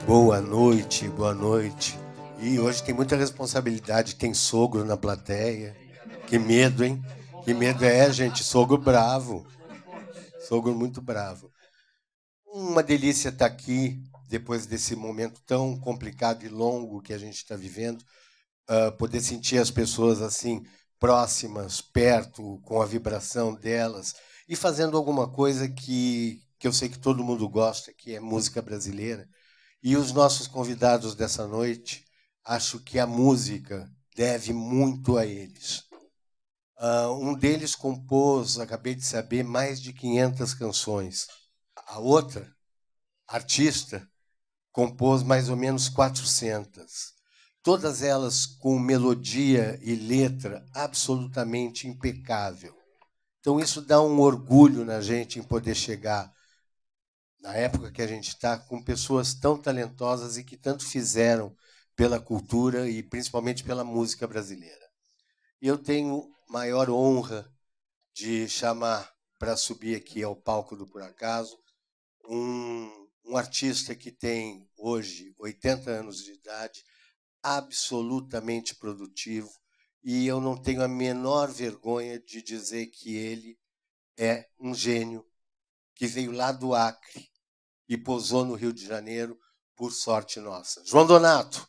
Boa noite, boa noite. E hoje tem muita responsabilidade, tem sogro na plateia. Que medo, hein? Que medo é, gente? Sogro bravo. Sogro muito bravo. Uma delícia estar aqui, depois desse momento tão complicado e longo que a gente está vivendo, poder sentir as pessoas assim, próximas, perto, com a vibração delas, e fazendo alguma coisa que eu sei que todo mundo gosta, que é música brasileira. E os nossos convidados dessa noite, acho que a música deve muito a eles. Um deles compôs, acabei de saber, mais de 500 canções. A outra, artista, compôs mais ou menos 400. Todas elas com melodia e letra absolutamente impecável. Então isso dá um orgulho na gente em poder chegar na época que a gente está, com pessoas tão talentosas e que tanto fizeram pela cultura e principalmente pela música brasileira. E eu tenho maior honra de chamar para subir aqui ao palco do Por Acaso um artista que tem hoje 80 anos de idade, absolutamente produtivo, e eu não tenho a menor vergonha de dizer que ele é um gênio que veio lá do Acre e pousou no Rio de Janeiro, por sorte nossa. João Donato.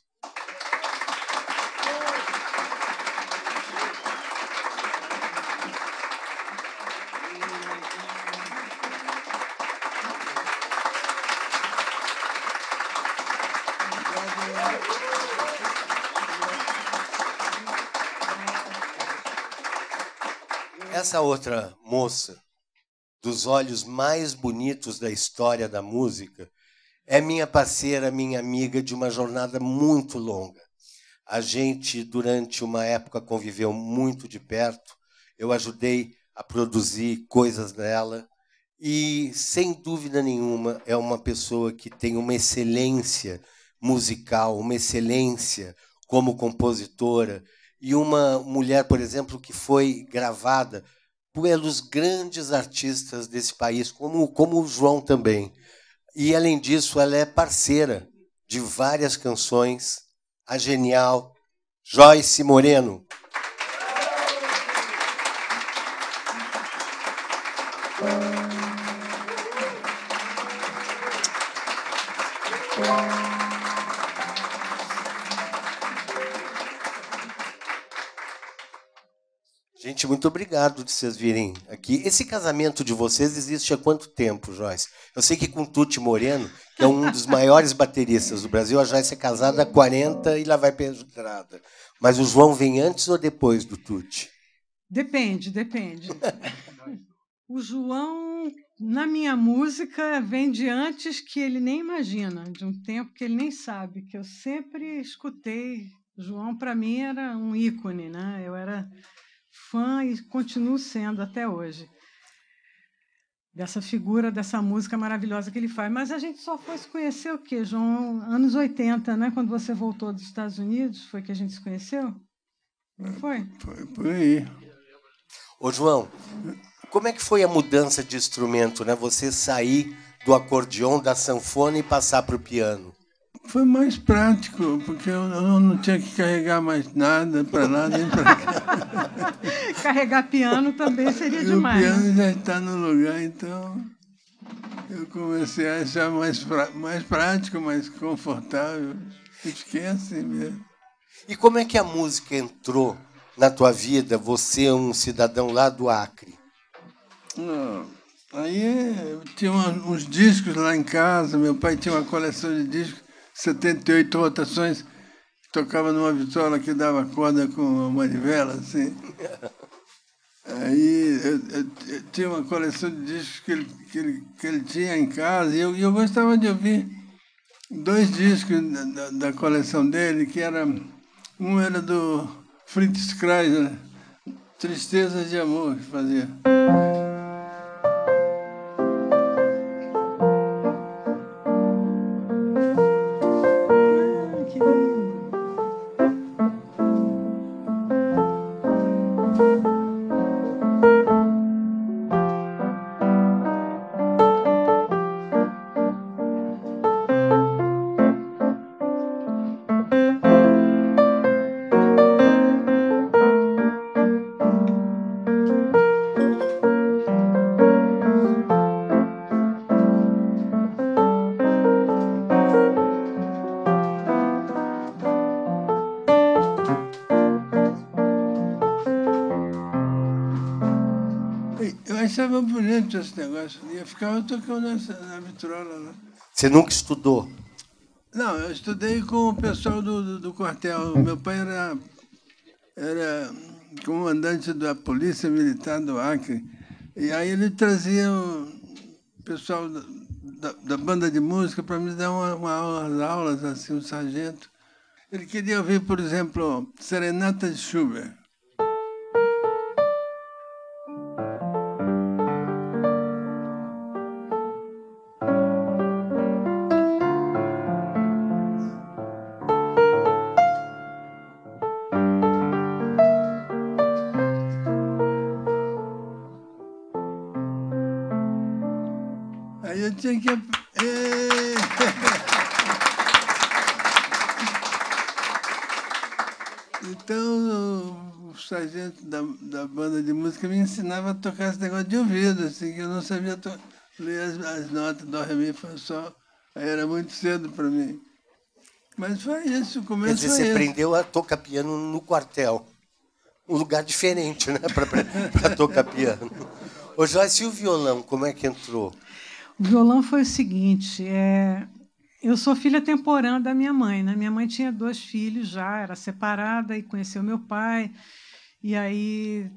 Essa outra moça, dos olhos mais bonitos da história da música, é minha parceira, minha amiga de uma jornada muito longa. A gente, durante uma época, conviveu muito de perto. Eu ajudei a produzir coisas dela e, sem dúvida nenhuma, é uma pessoa que tem uma excelência musical, uma excelência como compositora, e uma mulher, por exemplo, que foi gravada pelos grandes artistas desse país, como o João também. E, além disso, ela é parceira de várias canções, a genial Joyce Moreno. Gente, muito obrigado de vocês virem aqui. Esse casamento de vocês existe há quanto tempo, Joyce? Eu sei que com Tuti Moreno, que é um dos maiores bateristas do Brasil, a Joyce é casada há 40 e lá vai pedrada. Mas o João vem antes ou depois do Tuti? Depende. O João, na minha música, vem de antes que ele nem imagina, de um tempo que ele nem sabe, que eu sempre escutei. O João, para mim, era um ícone, né? Eu era fã e continuo sendo até hoje dessa figura, dessa música maravilhosa que ele faz. Mas a gente só foi se conhecer o quê, João? Anos 80, né? Quando você voltou dos Estados Unidos, foi que a gente se conheceu? Não foi? Foi por aí. Ô, João, como é que foi a mudança de instrumento, né? Você sair do acordeon, da sanfona e passar para o piano? Foi mais prático, porque eu não tinha que carregar mais nada para lá nem para cá. Carregar piano também seria E demais. o piano, né? já está no lugar, então eu comecei a achar mais prático, mais confortável. E fiquei assim mesmo. E como é que a música entrou na tua vida, você é um cidadão lá do Acre? Aí eu tinha uns discos lá em casa, meu pai tinha uma coleção de discos, 78 rotações, tocava numa vitola que dava corda com uma manivela, assim. Aí eu tinha uma coleção de discos que ele tinha em casa, e eu gostava de ouvir 2 discos da coleção dele, que era... Um era do Fritz Kreisler, Tristezas de Amor, que fazia. Que lindo. achava bonito esse negócio. E eu ficava tocando na vitrola lá. Você nunca estudou? Não, eu estudei com o pessoal do quartel. Meu pai era comandante da Polícia Militar do Acre. E aí ele trazia o pessoal da banda de música para me dar umas aulas, assim, um sargento. Ele queria ouvir, por exemplo, Serenata de Schubert. Aí eu tinha que... Então, o sargento da banda de música me ensinava a tocar esse negócio de ouvido, assim, que eu não sabia ler as notas do Ré, Mi, Fá, Sol. Aí era muito cedo para mim. Mas foi isso, o começo. Quer dizer, você aprendeu a tocar piano no quartel. Um lugar diferente, né, para tocar piano. Ô, Joyce, e o violão, como é que entrou? O violão foi o seguinte, eu sou filha temporã da minha mãe, né? Minha mãe tinha 2 filhos já, era separada e conheceu meu pai. E aí,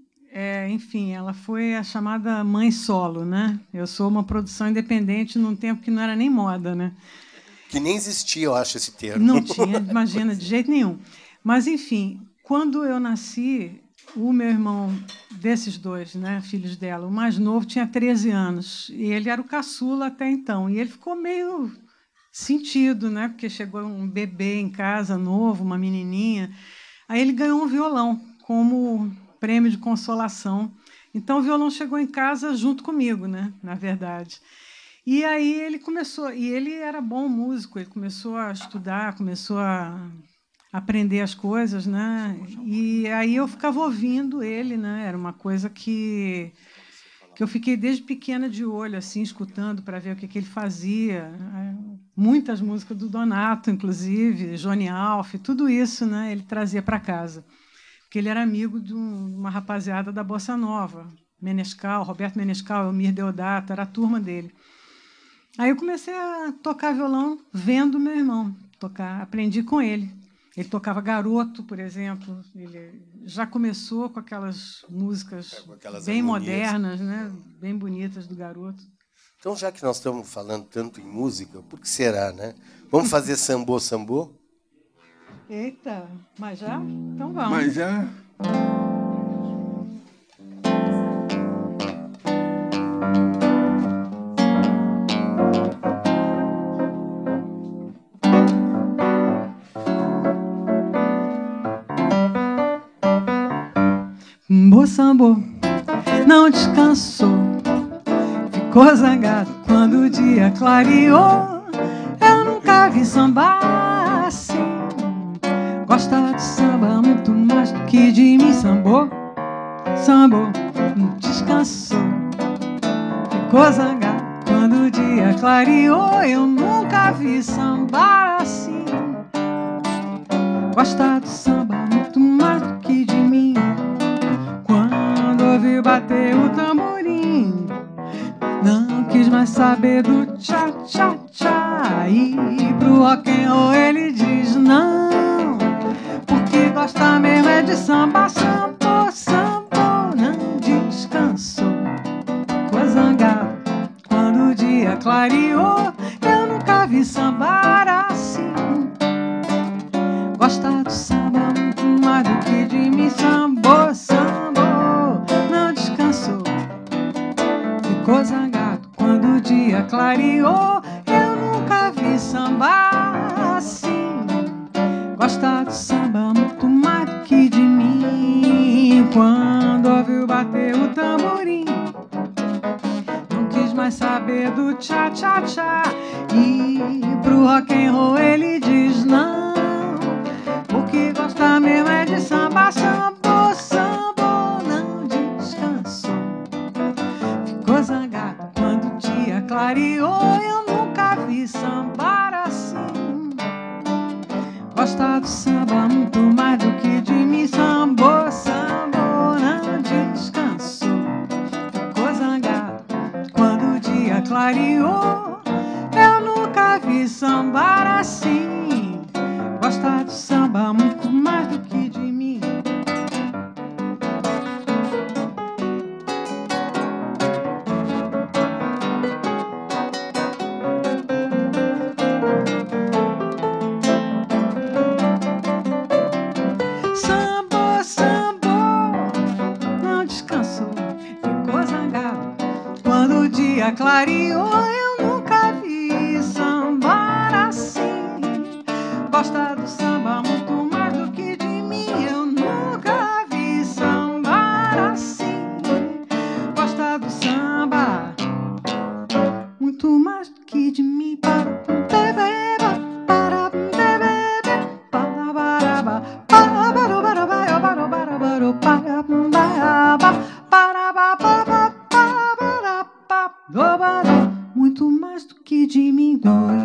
enfim, ela foi a chamada mãe solo, né? Eu sou uma produção independente num tempo que não era nem moda, né? Que nem existia, eu acho, esse termo. Não tinha, imagina, de jeito nenhum. Mas, enfim, quando eu nasci, o meu irmão, desses 2, né, filhos dela, o mais novo tinha 13 anos, e ele era o caçula até então. E ele ficou meio sentido, né, porque chegou um bebê em casa novo, uma menininha. Aí ele ganhou um violão como prêmio de consolação. Então, o violão chegou em casa junto comigo, né, na verdade. E aí ele começou, e ele era bom músico, ele começou a estudar, começou a aprender as coisas, né? E aí eu ficava ouvindo ele, né? Era uma coisa que eu fiquei desde pequena de olho, assim, escutando para ver o que ele fazia. Muitas músicas do Donato, inclusive, Johnny Alf, tudo isso, né? Ele trazia para casa, porque ele era amigo de uma rapaziada da Bossa Nova, Menescal, Roberto Menescal, Elmir Deodato, era a turma dele. Aí eu comecei a tocar violão vendo meu irmão tocar, aprendi com ele. Ele tocava Garoto, por exemplo. Ele já começou com aquelas músicas bem modernas, né? Bem bonitas do Garoto. Então, já que nós estamos falando tanto em música, por que será, né? Vamos fazer sambô, sambô? Eita, mas já? Então vamos. Mas já? Sambô não descansou, ficou zangado quando o dia clareou. Eu nunca vi samba assim, gosta de samba muito mais do que de mim. Sambô, sambô não descansou, ficou zangado quando o dia clareou. Eu nunca vi samba assim, gosta de samba muito mais do que de mim. Ouviu bater o tamborim, não quis mais saber do tchá-tchá-tchá. E pro rock and roll ele diz não, porque gosta mesmo é de samba. Sambô, sambô, não descansou, ficou zangado quando o dia clareou. Eu nunca vi sambar assim, gosta do samba muito mais do que de mim. Sambô, sambô ficou zangado quando o dia clareou. Eu nunca vi samba assim, gosta do samba muito mais do que de mim. Quando ouviu bater o tamborim, não quis mais saber do tchá-tchá-tchá. E pro rock and roll ele diz não, porque gosta mesmo é de samba. Sambô, sambô, não descansou, ficou zangado quando o dia clareou. Eu nunca vi sambar assim, gosta do samba muito mais do que de mim. Sambô, sambô, não descansou, clareou. Eu nunca vi sambar assim. Gosta do samba muito mais do que de mim. Sambou, sambou, não descansou, ficou zangado. Quando o dia clareou, eu nunca vi sambar assim. Gosta do samba muito mais do que de mim. Eu nunca vi sambar assim. Gosta do samba muito mais do que de mim. Muito mais do que de mim dói.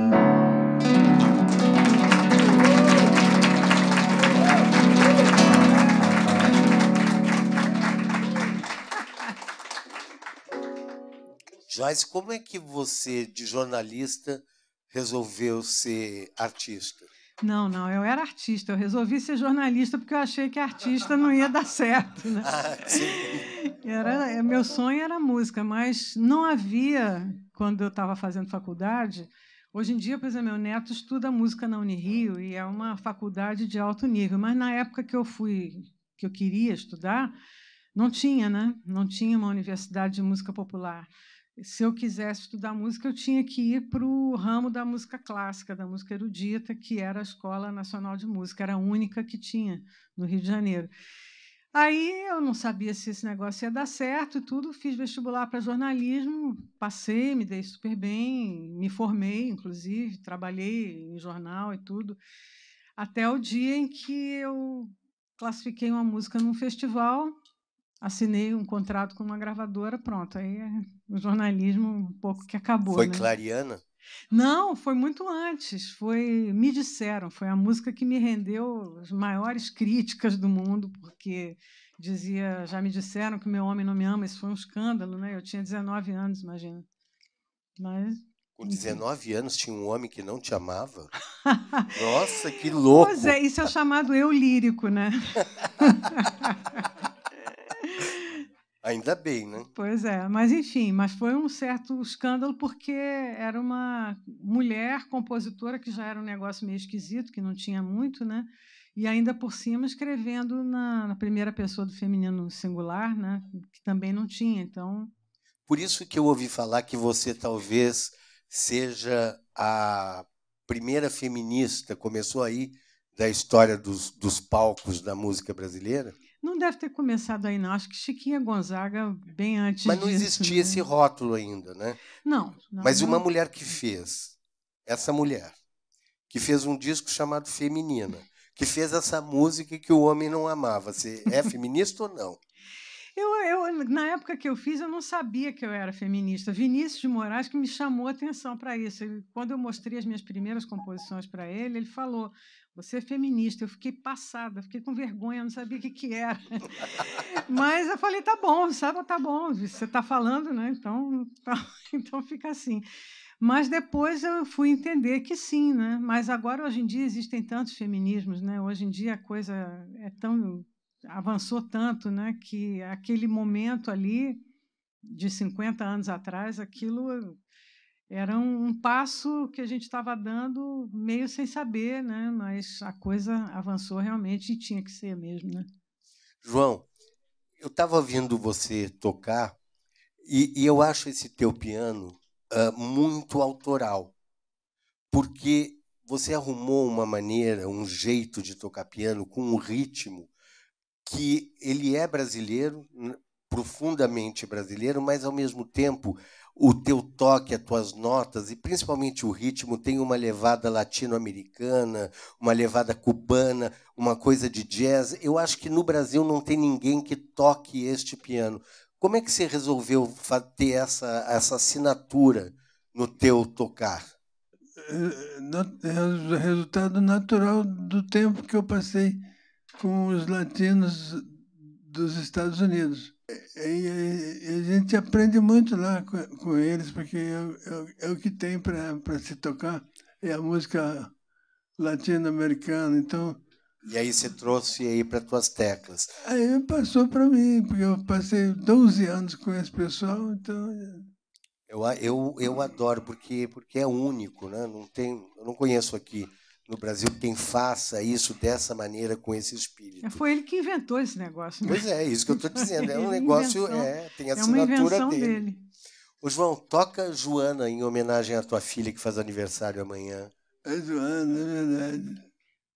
Joyce, como é que você, de jornalista, resolveu ser artista? Não, eu era artista. Eu resolvi ser jornalista porque eu achei que artista não ia dar certo, né? Sim. Meu sonho era música, mas não havia, quando eu estava fazendo faculdade. Hoje em dia, por exemplo, meu neto estuda música na Unirio e é uma faculdade de alto nível. Mas na época que eu queria estudar, não tinha, né? Não tinha uma universidade de música popular. Se eu quisesse estudar música, eu tinha que ir para o ramo da música clássica, da música erudita, que era a Escola Nacional de Música, era a única que tinha no Rio de Janeiro. Aí eu não sabia se esse negócio ia dar certo e tudo, fiz vestibular para jornalismo, passei, me dei super bem, me formei, inclusive, trabalhei em jornal e tudo, até o dia em que eu classifiquei uma música num festival, assinei um contrato com uma gravadora, pronto. Aí o jornalismo um pouco que acabou. Foi né? Clariana? Não, foi muito antes. Me disseram, foi a música que me rendeu as maiores críticas do mundo, porque já me disseram que meu homem não me ama, isso foi um escândalo, né? Eu tinha 19 anos, imagina. Mas com 19 anos tinha um homem que não te amava? Nossa, que louco! Pois é, isso é o chamado eu lírico, né? Ainda bem, né? Pois é, mas enfim, mas foi um certo escândalo porque era uma mulher compositora que já era um negócio meio esquisito, que não tinha muito, né? E ainda por cima escrevendo na primeira pessoa do feminino singular, né? Que também não tinha, então... Por isso que eu ouvi falar que você talvez seja a primeira feminista, começou aí da história dos palcos da música brasileira? Não deve ter começado aí, não. Acho que Chiquinha Gonzaga bem antes Mas não disso. existia né? esse rótulo ainda, né? Não. Mas uma mulher que fez, essa mulher, que fez um disco chamado Feminina, que fez essa música que o homem não amava. Você é feminista ou não? Na época que eu fiz, eu não sabia que eu era feminista. Vinícius de Moraes que me chamou a atenção para isso. Quando eu mostrei as minhas primeiras composições para ele, ele falou: você é feminista. Eu fiquei passada, fiquei com vergonha, não sabia o que era. Mas eu falei: tá bom, sabe? Tá bom, você está falando, né? Então fica assim. Mas depois eu fui entender que sim, né? Mas agora, hoje em dia, existem tantos feminismos, né? Hoje em dia a coisa avançou tanto, né, que aquele momento ali, de 50 anos atrás, aquilo era um passo que a gente estava dando meio sem saber, né, mas a coisa avançou realmente e tinha que ser mesmo. Né? João, eu estava ouvindo você tocar e eu acho esse teu piano muito autoral, porque você arrumou uma maneira, um jeito de tocar piano com um ritmo que ele é brasileiro, profundamente brasileiro, mas, ao mesmo tempo, o teu toque, as tuas notas, e principalmente o ritmo, tem uma levada latino-americana, uma levada cubana, uma coisa de jazz. Eu acho que no Brasil não tem ninguém que toque este piano. Como é que você resolveu ter essa assinatura no teu tocar? É o resultado natural do tempo que eu passei com os latinos dos Estados Unidos. E a gente aprende muito lá com eles, porque é o que tem para se tocar, é a música latino-americana. Então, E aí você trouxe aí para tuas teclas. aí passou para mim, porque eu passei 12 anos com esse pessoal, então... Eu adoro, porque é único, né? Não tem, eu não conheço aqui no Brasil quem faça isso dessa maneira, com esse espírito. Foi ele que inventou esse negócio, né? Pois é isso que eu estou dizendo. É um Ele negócio, invenção, tem a é uma assinatura invenção dele. dele. Ô, João, toca Joana em homenagem à tua filha que faz aniversário amanhã. É zoando, é verdade.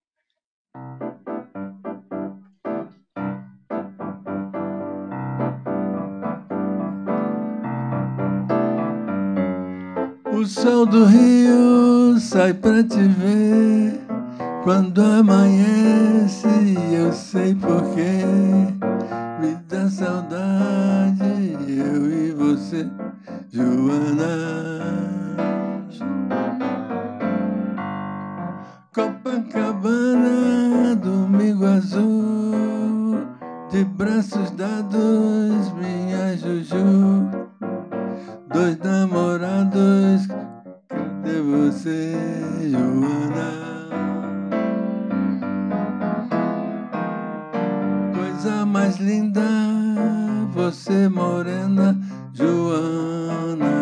O sol do rio sai pra te ver quando amanhece, eu sei porquê. Me dá saudade, eu e você, Joana. Copacabana, domingo azul, de braços dados, minha Juju. Dois namorados, cadê você, Joana? Coisa mais linda, você morena, Joana.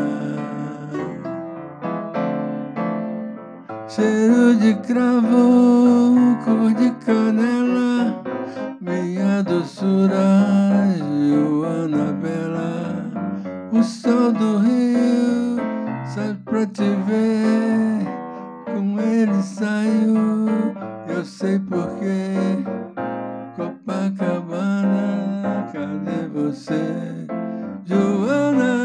Cheiro de cravo, cor de canela, minha doçura, Joana Bela. O sol do rio sai pra te ver, com ele saio, eu sei porquê. Copacabana, cadê você, Joana?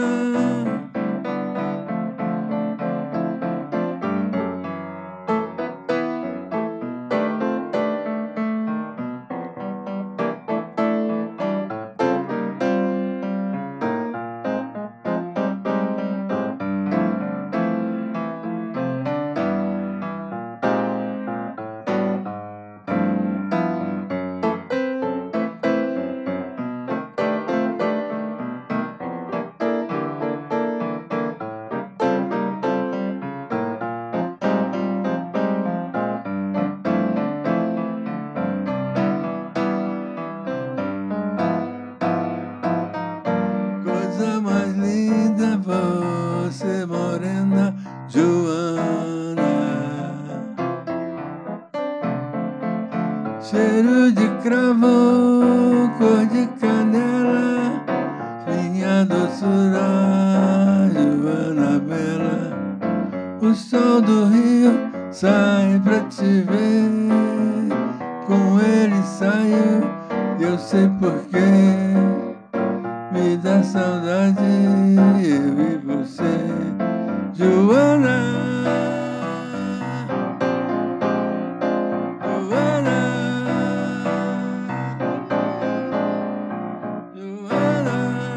Coisa mais linda, você morena, Joana. Cheiro de cravo, cor de canela, minha doçura, Joana Bela. O sol do rio sai pra te ver, com ele saio, eu sei porquê. Me dá saudade, eu e você, Joana. Joana. Joana.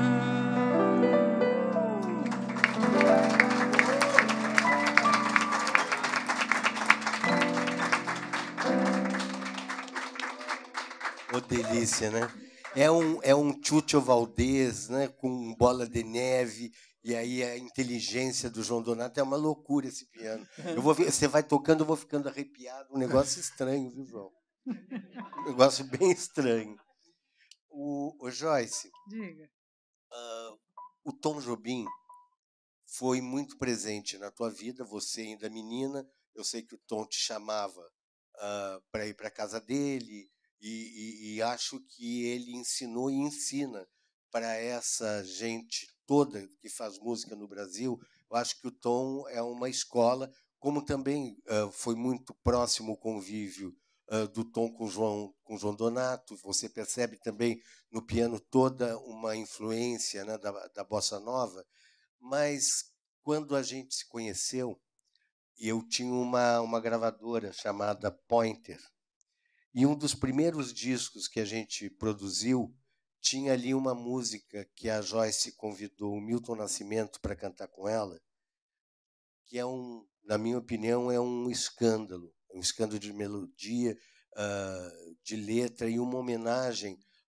Ô, delícia, né? É um Chúcio Valdez, né? Com Bola de Neve, e aí a inteligência do João Donato. É uma loucura esse piano. Você vai tocando, eu vou ficando arrepiado. Um negócio estranho, viu, João? Um negócio bem estranho. O Joyce, Diga. o Tom Jobim foi muito presente na tua vida, você ainda menina. Eu sei que o Tom te chamava para ir para a casa dele, e acho que ele ensinou e ensina para essa gente toda que faz música no Brasil. Eu acho que o Tom é uma escola, como também foi muito próximo o convívio do Tom com João Donato. Você percebe também no piano toda uma influência, né, da bossa nova. Mas quando a gente se conheceu, eu tinha uma gravadora chamada Pointer, e um dos primeiros discos que a gente produziu tinha ali uma música que a Joyce convidou o Milton Nascimento para cantar com ela, que na minha opinião, é um escândalo de melodia, de letra, e uma homenagem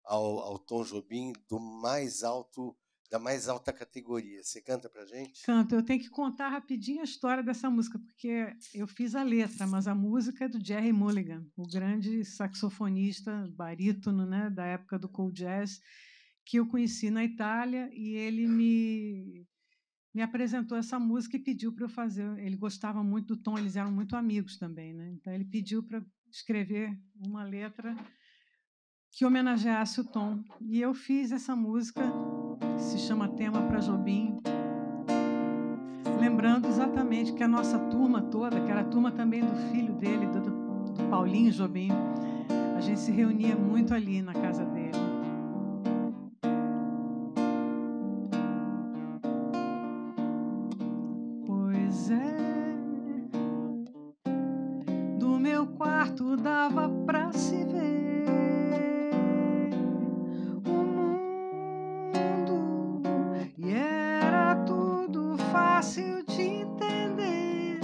ao Tom Jobim da mais alta categoria. Você canta pra gente? Canto. Eu tenho que contar rapidinho a história dessa música, porque eu fiz a letra, mas a música é do Gerry Mulligan, o grande saxofonista, barítono, né, da época do cool jazz, que eu conheci na Itália, e ele me apresentou essa música e pediu para eu fazer. Ele gostava muito do Tom, eles eram muito amigos também, né? Então ele pediu para escrever uma letra que homenageasse o Tom. E eu fiz essa música, que se chama Tema para Jobim, lembrando exatamente que a nossa turma toda, que era a turma também do filho dele, do Paulinho Jobim, a gente se reunia muito ali na casa dele. Pois é, do meu quarto dava pra se ver o mundo e era tudo fácil de entender.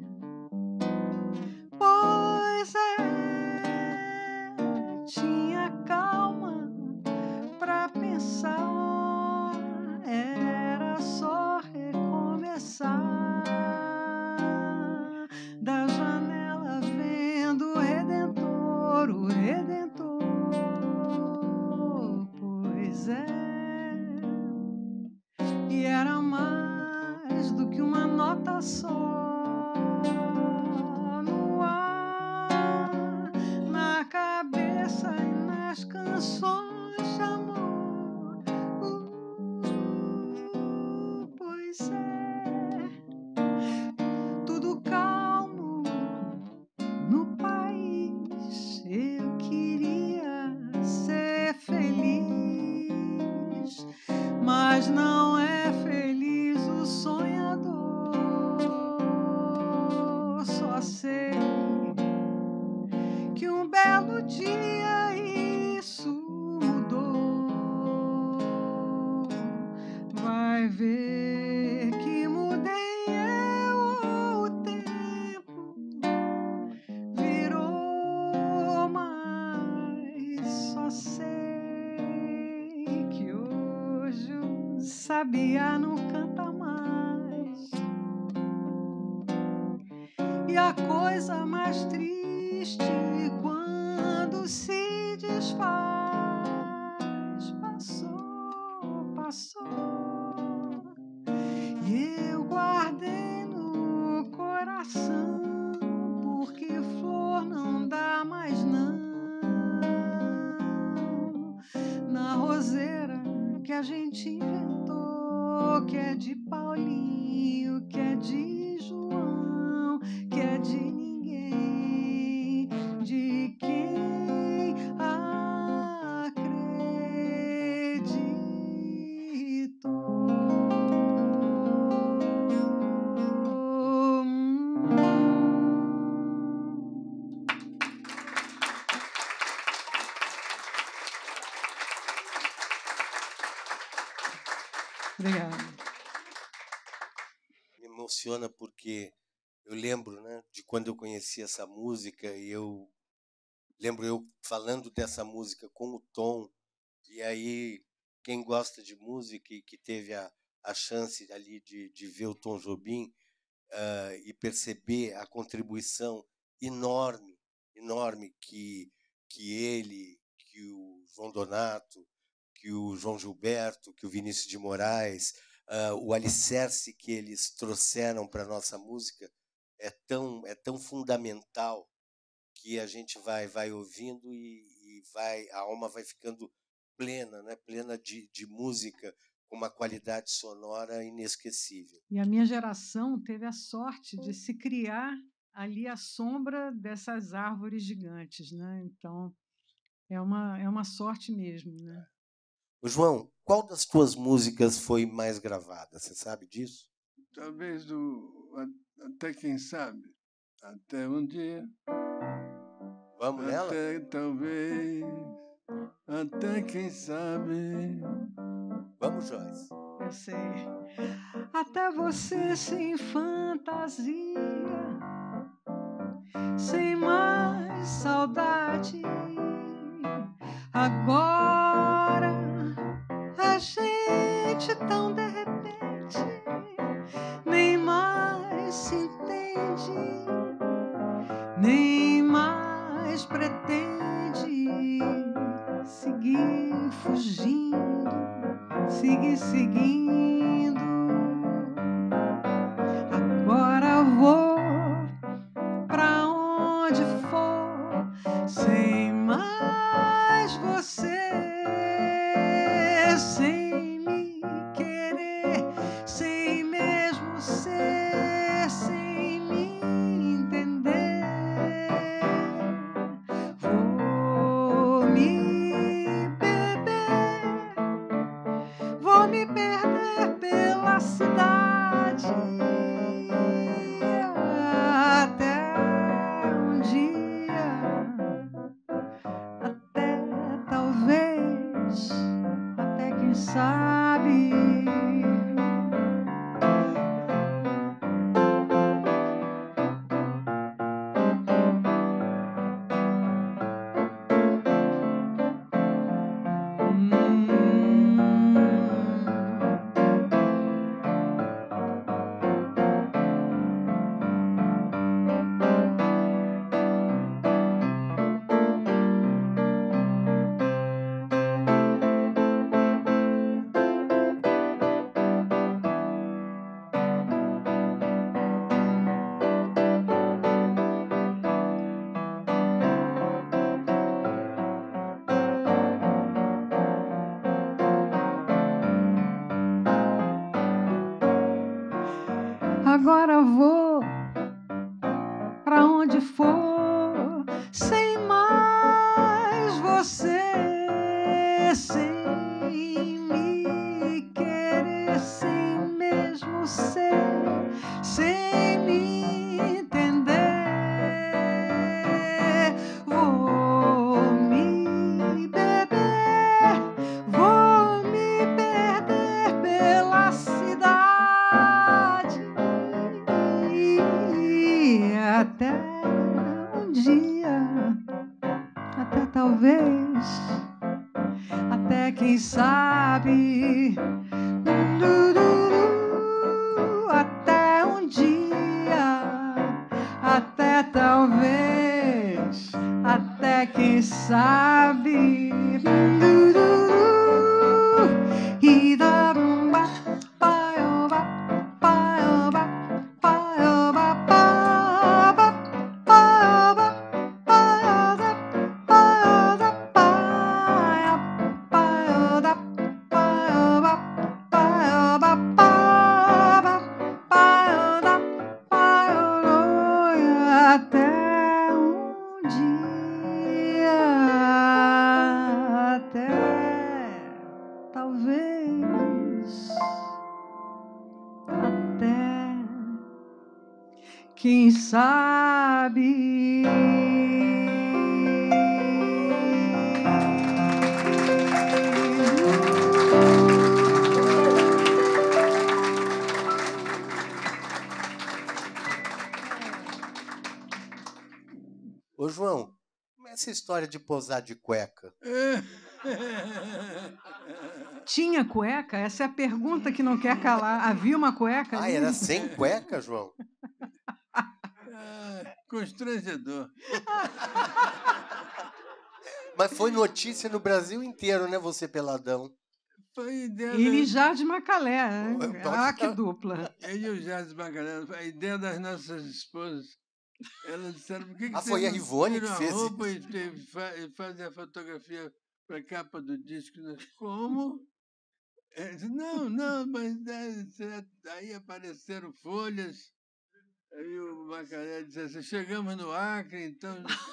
Pois é, tinha calma pra pensar, era só recomeçar. Da janela vendo o Redentor, pois é, e era mais do que uma nota só no ar, na cabeça e nas canções de amor. Pois é, tudo calmo no país. Eu queria ser feliz, mas não é feliz o sonhador. Só sei que um belo dia isso mudou. Vai ver que mudei eu, ou o tempo virou, mas só sei que hoje o sabiá não canta mais. E a coisa mais triste quando se desfaz, passou, e eu guardei no coração, porque flor não dá mais não. Na roseira que a gente inventou, que é de Paulinho, que é de João, que é de ninguém, de quem acreditou. Obrigada. Me emociona porque eu lembro, né, de quando eu conheci essa música, e eu lembro eu falando dessa música com o Tom, e aí quem gosta de música e que teve a chance ali de ver o Tom Jobim e perceber a contribuição enorme, enorme que ele, que o João Donato, que o João Gilberto, que o Vinícius de Moraes, o alicerce que eles trouxeram para a nossa música é tão fundamental que a gente vai ouvindo e a alma vai ficando plena, né? Plena de música com uma qualidade sonora inesquecível. E a minha geração teve a sorte de se criar ali à sombra dessas árvores gigantes, né? Então, é uma sorte mesmo, né? Ô, João, qual das tuas músicas foi mais gravada? Você sabe disso? Talvez Até Quem Sabe. Até um dia. Vamos nela? Até talvez. Até quem sabe. Vamos, Joyce. Eu sei. Até você sem fantasia, sem mais saudade. Agora a gente tão de repente nem mais se entende, nem mais pretende seguir fugindo, seguir seguindo. Agora vou pra onde for, sem mais você, sem me querer, sem mesmo ser, sem me entender. Vou me beber, vou me perder pela cidade, até um dia, até talvez, até quem sabe. Agora vou pra onde for, sem mais você, sem me querer, sem mesmo ser, sem me entender. Vou me beber, vou me perder pela cidade, até um dia, até talvez, até quem sabe, até um dia, até talvez, até quem sabe. E da rumba, paioba, paioba, paioba, paioba, paioba, paioba, paioba, paioba, paioba, paioba, paioba, paioba, até um dia, até talvez, até quem sabe. Ô, João, como é essa história de posar de cueca? Tinha cueca? Essa é a pergunta que não quer calar. Havia uma cueca Ah, ali? era sem cueca, João? Constrangedor. Mas foi notícia no Brasil inteiro, né, você peladão? Foi ideia Ele e Jardim Macalé, né? Pode Ah, que dar. dupla. ele e o Jardim Magalhães, a ideia das nossas esposas. Elas disseram, por que Ah, vocês foi a não Ivone tiram que a fez roupa isso? e fazem a fotografia para a capa do disco? Como? Não, não, mas aí apareceram folhas. Aí o Macaré disse assim, chegamos no Acre, então...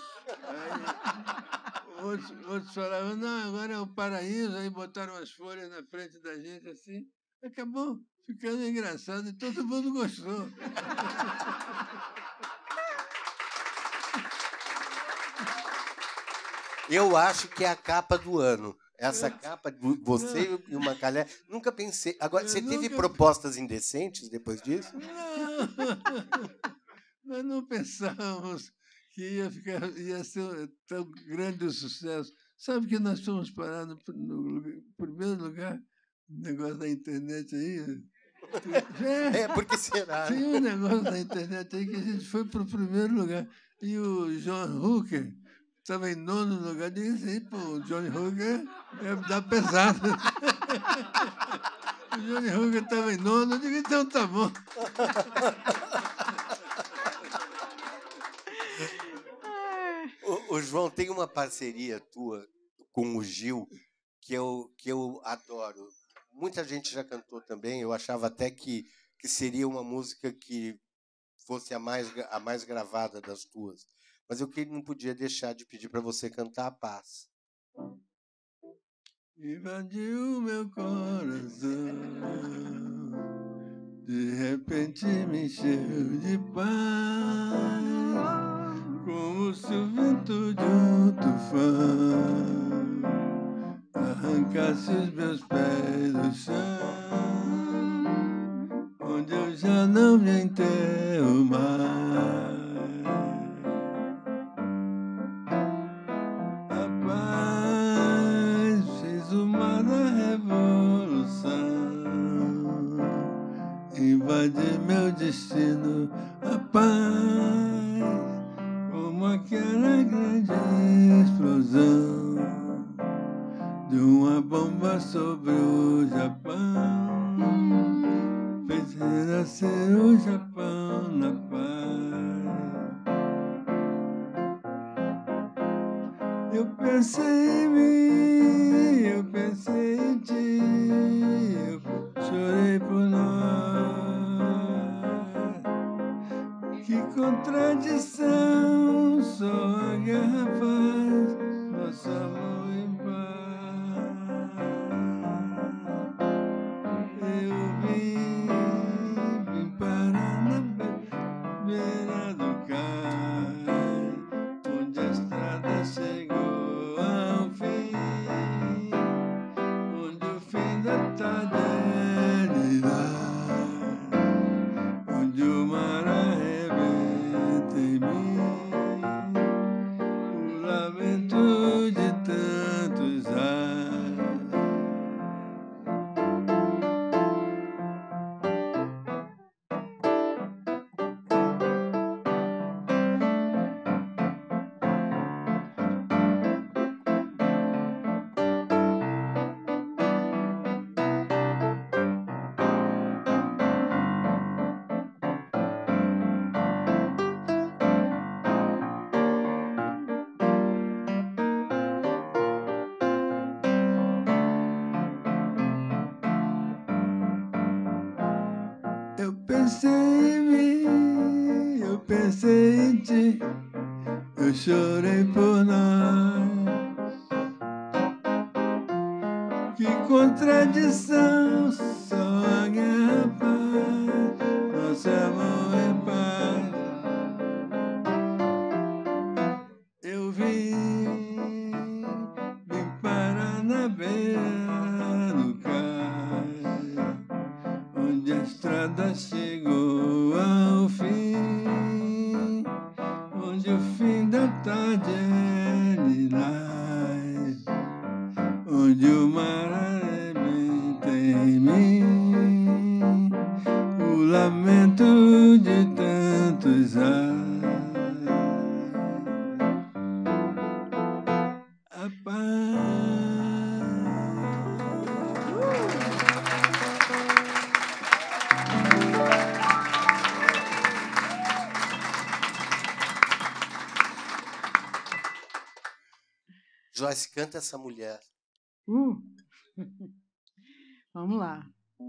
Aí, outros falavam, não, agora é o paraíso. Aí botaram as folhas na frente da gente, assim. Acabou ficando engraçado e todo mundo gostou. Eu acho que é a capa do ano. Essa capa, você e o Macalé, nunca pensei. Agora, você teve propostas indecentes depois disso? Não, nós não pensávamos que ia ser tão grande o sucesso. Sabe que nós fomos parar no primeiro lugar negócio da internet aí. Por que será? Tem um negócio da internet aí que a gente foi para o primeiro lugar. E o John Hooker estava em 9º lugar. Eu disse assim, pô, o Johnny Hooker dá pesado. O Johnny Hooker estava em 9º, eu digo, então tá bom. O João, tem uma parceria tua com o Gil que eu adoro. Muita gente já cantou também. Eu achava até que seria uma música que fosse a mais gravada das tuas. Mas eu não podia deixar de pedir para você cantar A Paz. Invadiu meu coração, de repente me encheu de paz, como se o vento de um tufão arrancasse os meus pés do chão, onde eu já não me enterro mais. A paz fez o mar da revolução, invade meu destino. A paz, como aquela grande explosão de uma bomba sobre o Japão, fez renascer o Japão na paz. Eu pensei em mim, eu pensei em ti, eu chorei por nós. Que contradição, só a guerra faz nosso amor em paz. Eu vim parar na beira do cais, onde a estrada chegou ao fim, onde o fim da tarde é lilás, onde o mar arrebenta em mim, o lamento de tantos anos. Eu pensei em mim, eu pensei em ti, eu chorei por nós. Que contradição, só a guerra faz nosso amor em paz. Eu vim parar na beira do cais, onde a estrada chegou ao fim, onde o fim da tarde é lilás, onde o mar arrebenta em mim, o lamento de tantos anos. A paz. Joyce, canta essa mulher. Vamos lá.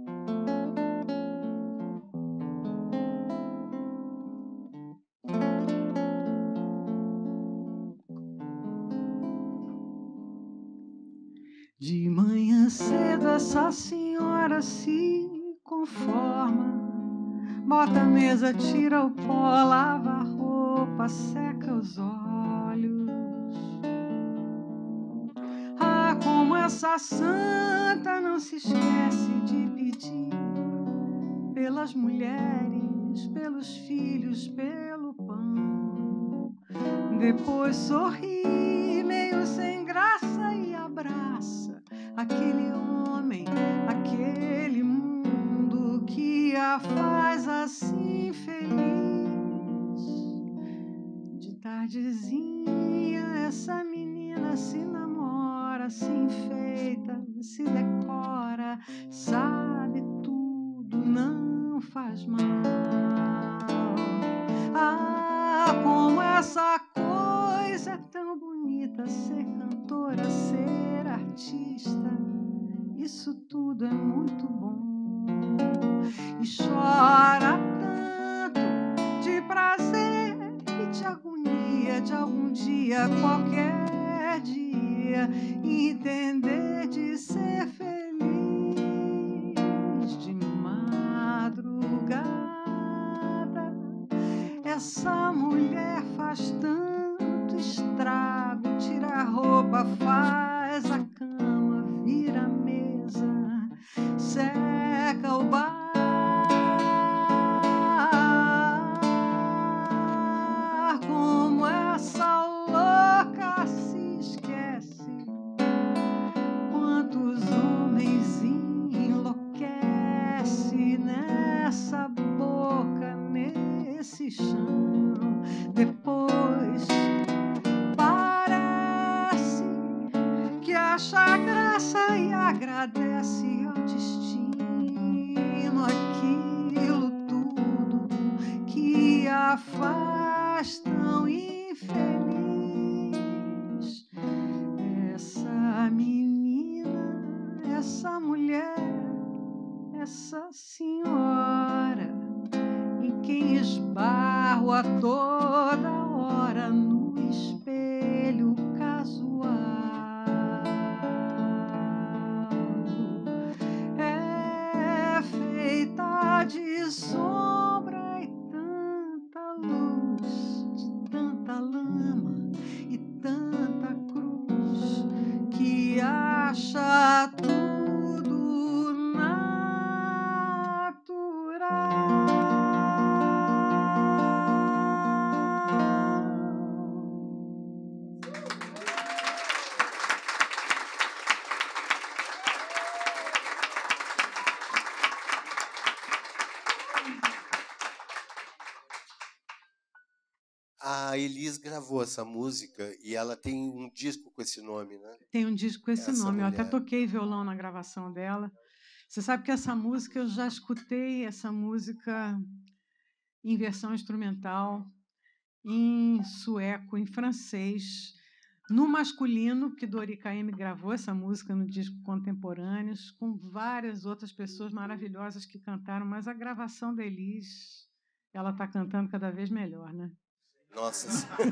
De manhã cedo essa senhora se conforma, bota a mesa, tira o pó, lava a roupa, seca os olhos. Ah, como essa santa não se esquece de pedir pelas mulheres, pelos filhos, pelo pão. Depois sorri, meio sem graça, e abraça aquele homem, aquele a faz assim feliz. De tardezinha essa menina se namora, se enfeita, se decora, sabe tudo, não faz mal. Ah, como essa coisa é tão bonita, ser cantora, ser artista, isso tudo é muito bom. E chora tanto de prazer e de agonia, de algum dia, qualquer dia, entender de ser feliz. De madrugada essa mulher faz tanto estrago, tira a roupa, faz a cama, vira a mesa, seca o bar. Como essa louca se esquece, quantos homens enlouquece nessa boca, nesse chão. Depois parece que acha graça e agradece ao destino aquilo tudo que a faz tão infeliz. Essa menina, essa mulher, essa senhora em quem esbarro a toda hora no espelho casual. É feita de sombra e tanta luz, de tanta lama e tanta cruz, que acha tudo natural. A Elis gravou essa música e ela tem um disco com esse nome, né? Tem um disco com esse Essa nome. Eu até mulher. toquei violão na gravação dela. Você sabe que essa música, eu já escutei essa música em versão instrumental, em sueco, em francês, no masculino, que Dori Caymmi gravou essa música no disco Contemporâneos, com várias outras pessoas maravilhosas que cantaram, mas a gravação da Elis, ela está cantando cada vez melhor, né? Nossa.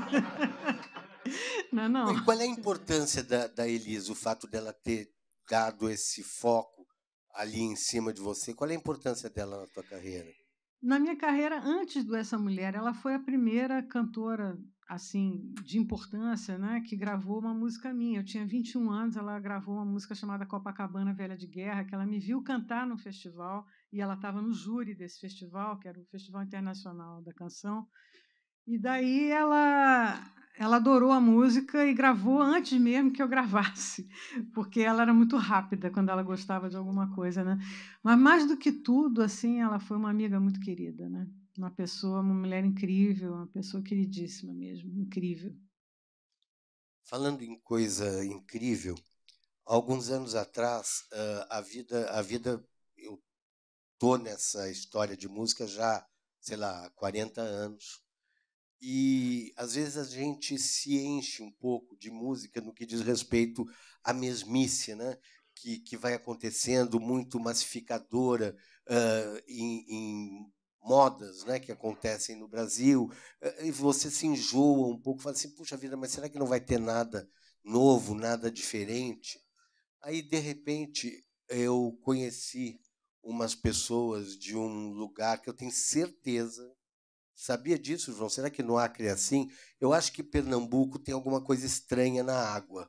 Não é não? E qual é a importância da Elis, o fato dela ter dado esse foco ali em cima de você? Qual é a importância dela na tua carreira? Na minha carreira, antes do Essa Mulher, ela foi a primeira cantora assim de importância, né, que gravou uma música minha. Eu tinha 21 anos, ela gravou uma música chamada Copacabana Velha de Guerra, que ela me viu cantar no festival, e ela estava no júri desse festival, que era o Festival Internacional da Canção. E daí ela adorou a música e gravou antes mesmo que eu gravasse, porque ela era muito rápida quando ela gostava de alguma coisa, né? Mas mais do que tudo, assim, ela foi uma amiga muito querida, né? Uma pessoa, uma mulher incrível, uma pessoa queridíssima mesmo, incrível. Falando em coisa incrível, alguns anos atrás, a vida, eu tô nessa história de música já, sei lá, há 40 anos. E às vezes a gente se enche um pouco de música no que diz respeito à mesmice, né? Que vai acontecendo, muito massificadora em modas, né? Que acontecem no Brasil. E você se enjoa um pouco, fala assim, puxa vida, mas será que não vai ter nada novo, nada diferente? Aí, de repente, eu conheci umas pessoas de um lugar que eu tenho certeza. Sabia disso, João? Será que no Acre é assim? Eu acho que Pernambuco tem alguma coisa estranha na água.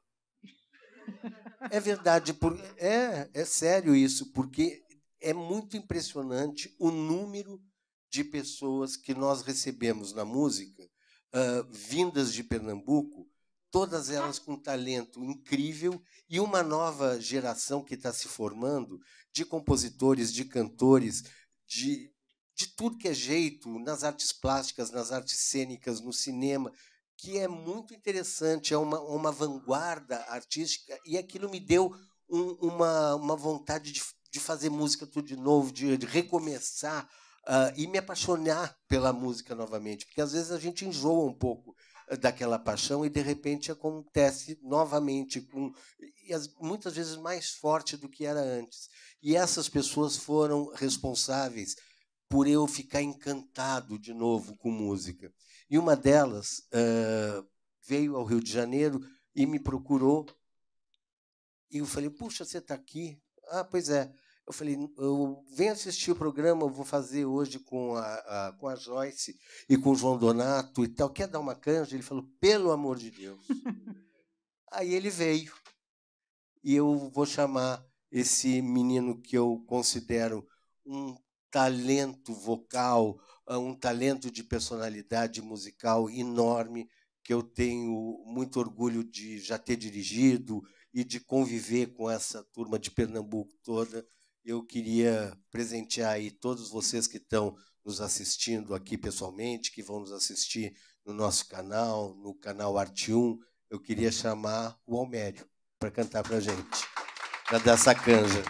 É verdade, é sério isso, porque é muito impressionante o número de pessoas que nós recebemos na música, vindas de Pernambuco, todas elas com talento incrível e uma nova geração que está se formando de compositores, de cantores, de tudo que é jeito, nas artes plásticas, nas artes cênicas, no cinema, que é muito interessante, é uma vanguarda artística, e aquilo me deu uma vontade de fazer música tudo de novo, de recomeçar e me apaixonar pela música novamente, porque às vezes a gente enjoa um pouco daquela paixão e de repente acontece novamente muitas vezes mais forte do que era antes. E essas pessoas foram responsáveis por eu ficar encantado de novo com música. E uma delas veio ao Rio de Janeiro e me procurou. E eu falei, puxa, você está aqui? Ah, pois é. Eu falei, eu venho assistir o programa, eu vou fazer hoje com a Joyce e com o João Donato e tal. Quer dar uma canja? Ele falou, pelo amor de Deus. Aí ele veio. E eu vou chamar esse menino que eu considero um talento vocal, um talento de personalidade musical enorme, que eu tenho muito orgulho de já ter dirigido e de conviver com essa turma de Pernambuco toda. Eu queria presentear aí todos vocês que estão nos assistindo aqui pessoalmente, que vão nos assistir no nosso canal, no canal Arte 1. Eu queria chamar o Almério para cantar para a gente, para dar essa canja.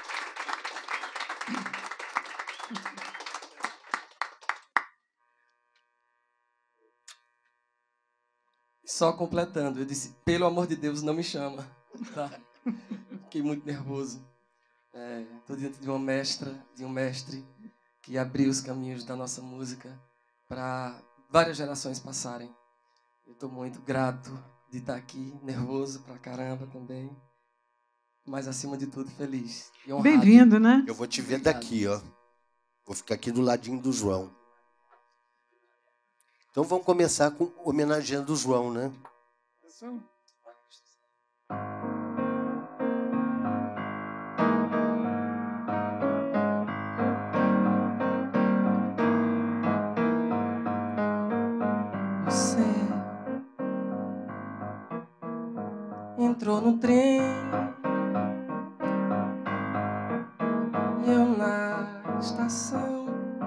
Só completando, eu disse, pelo amor de Deus, não me chama. Tá? Fiquei muito nervoso. Estou diante de uma mestra, de um mestre, que abriu os caminhos da nossa música para várias gerações passarem. Eu estou muito grato de estar aqui, nervoso pra caramba também, mas acima de tudo feliz e honrado. Bem-vindo, né? Eu vou te ver daqui, ó. Vou ficar aqui do ladinho do João. Então vamos começar com homenageando o João, né? Você entrou no trem e eu na estação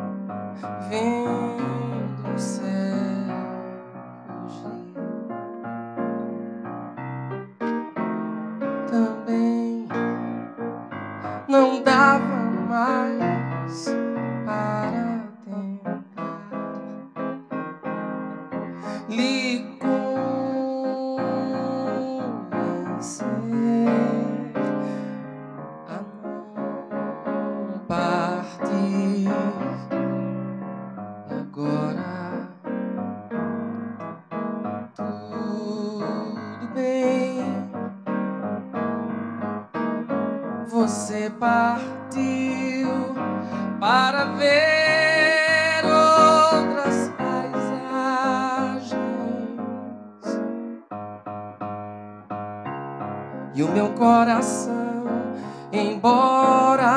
vendo o céu fugir. Também não dava mais para tentar lhe convencer a não partir. E agora tudo bem, você partiu para ver outras paisagens e o meu coração, embora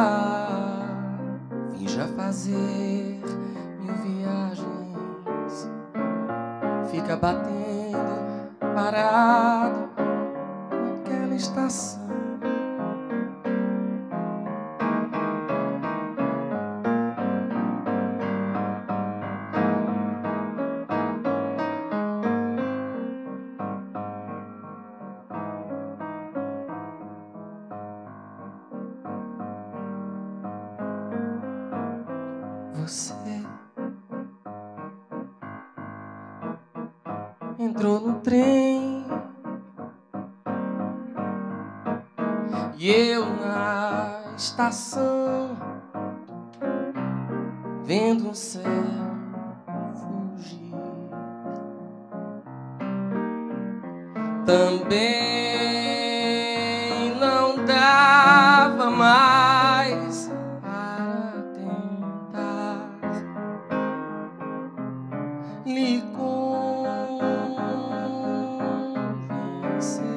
finja fazer mil viagens, fica batendo parado naquela estação. Você entrou no trem e eu na estação vendo o céu fugir. Também não dava mais para tentar lhe convencer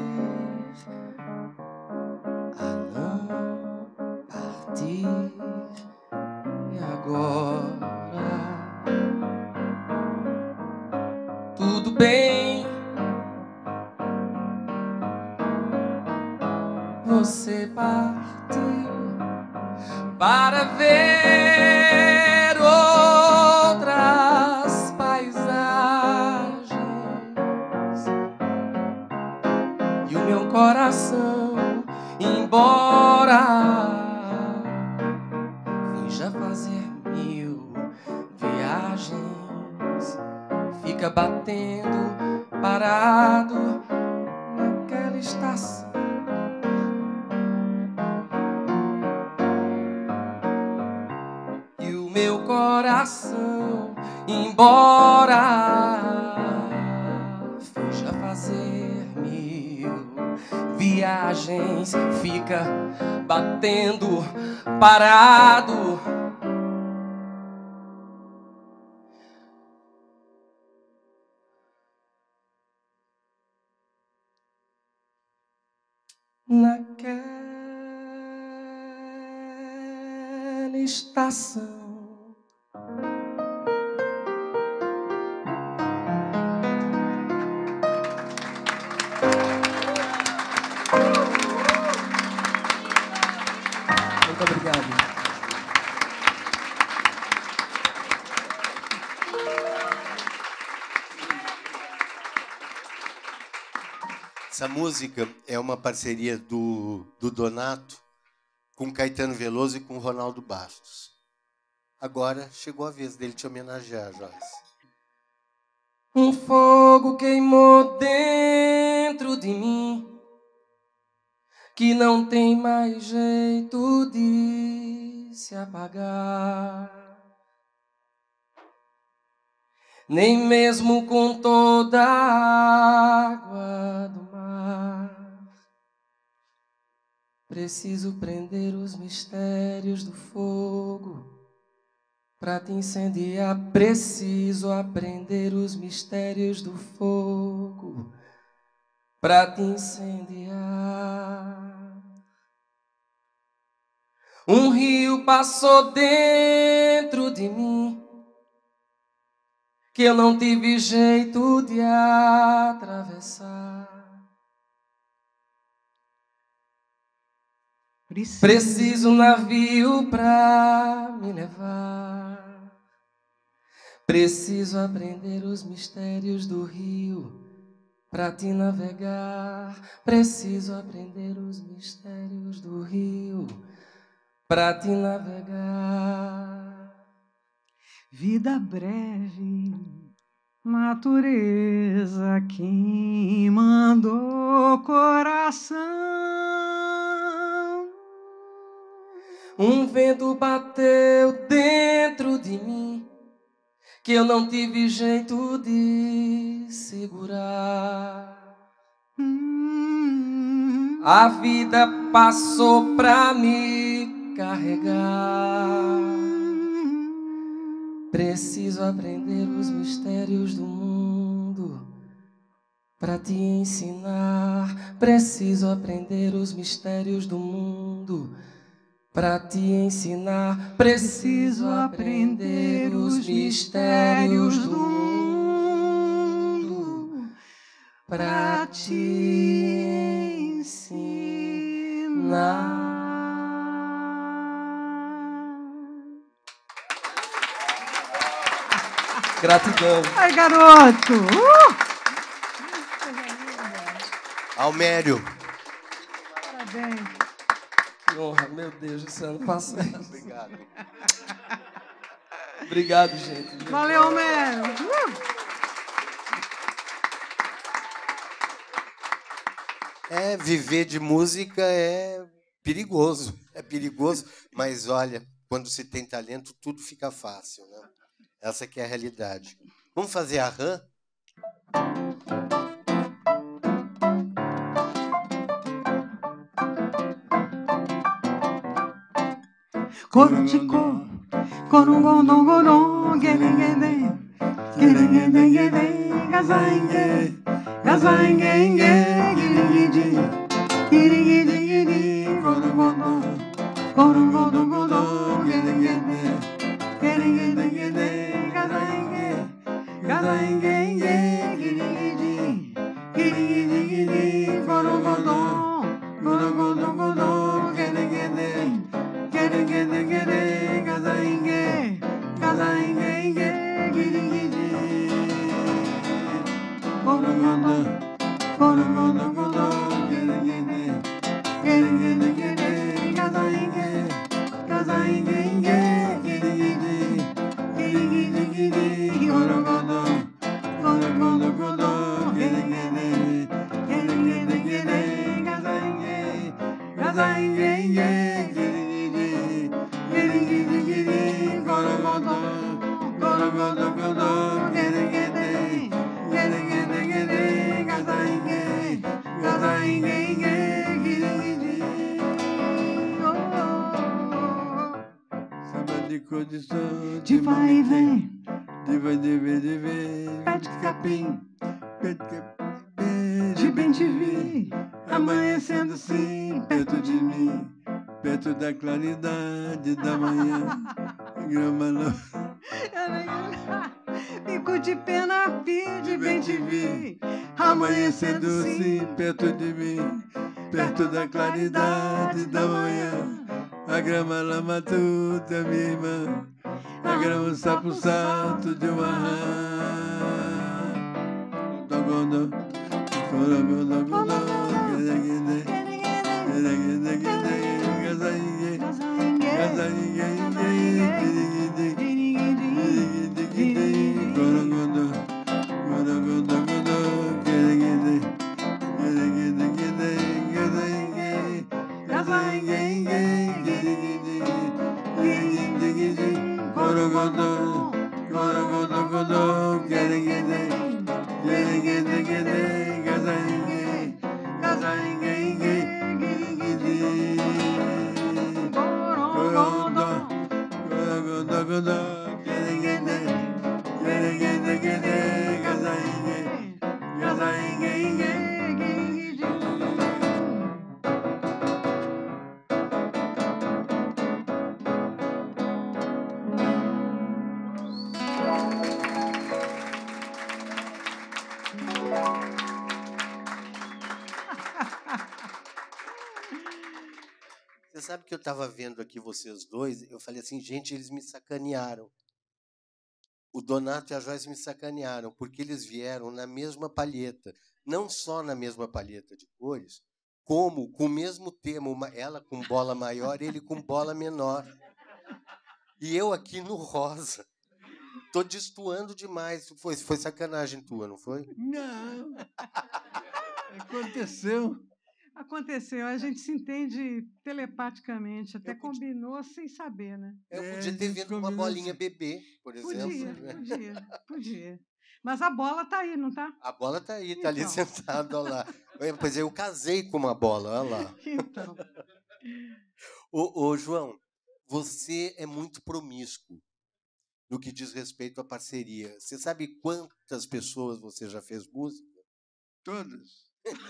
a não partir. E agora tudo bem, você partiu para ver fui já fazer 1000 viagens, fica batendo parado naquela estação. E o meu coração, embora fui já fazer 1000 viagens, fica batendo parado naquela estação. Muito obrigado. Essa música é uma parceria do Donato com Caetano Veloso e com Ronaldo Bastos. Agora chegou a vez dele te homenagear, Joyce. Um fogo queimou dentro de mim, que não tem mais jeito de se apagar. Nem mesmo com toda a água do mar. Preciso prender os mistérios do fogo pra te incendiar. Preciso aprender os mistérios do fogo pra te incendiar. Um rio passou dentro de mim, que eu não tive jeito de atravessar. Preciso um navio pra me levar. Preciso aprender os mistérios do rio pra te navegar. Preciso aprender os mistérios do rio pra te navegar. Vida breve, natureza que mandou coração. Um vento bateu dentro de mim, que eu não tive jeito de segurar. A vida passou pra me carregar. Preciso aprender os mistérios do mundo pra te ensinar. Preciso aprender os mistérios do mundo pra te ensinar. Preciso aprender os mistérios do mundo pra te ensinar. Gratidão. Ai, garoto! Almério. Parabéns. Que honra, meu Deus do céu, não faça isso. Obrigado. Obrigado, gente. Valeu, Almério! Viver de música é perigoso. É perigoso, mas olha, quando se tem talento, tudo fica fácil, né? Essa que é a realidade. Vamos fazer a rã? Corutico, corungondongodon, gueriguede, gueriguede, gazaingue, gazaingue, guiriguidi, guiriguidi, corungondon, corungondongodon, gueriguede, gueriguede, gazaingue, gazaingue, guiriguidi, guiriguidi, corungondon, corungondongodon, gueriguede. Gere gere gere gazainge gazainge girigidi korugondo korugondo korugondo gere gere gere gazainge gazainge de cor de sol, de vai e vem, de vai, de vem, pé de capim, de bem te vi, amanhecendo sim, perto de mim, perto da claridade da manhã, grama nova. Fico de pena, de bem te vi, Amanhecendo sim, perto de mim, perto da claridade da manhã. A grama lama toda, minha irmã, a grama sapo salto de uma rã. Dogodo, dogodo, Você sabe que eu estava vendo aqui vocês dois, eu falei assim, gente, eles me sacanearam. O Donato e a Joyce me sacanearam, porque eles vieram na mesma palheta. Não só na mesma palheta de cores, como com o mesmo tema, ela com bola maior, ele com bola menor. E eu aqui no rosa. Tô destoando demais. Foi sacanagem tua, não foi? Não. Aconteceu. Aconteceu, a gente se entende telepaticamente, até combinou sem saber, né? Eu podia ter vindo uma bolinha bebê, por exemplo. Podia. Mas a bola tá aí, não tá? A bola tá aí, tá ali sentada lá. Pois eu casei com uma bola, olha lá. Então. Ô, João, você é muito promíscuo no que diz respeito à parceria. Você sabe quantas pessoas você já fez música? Todas.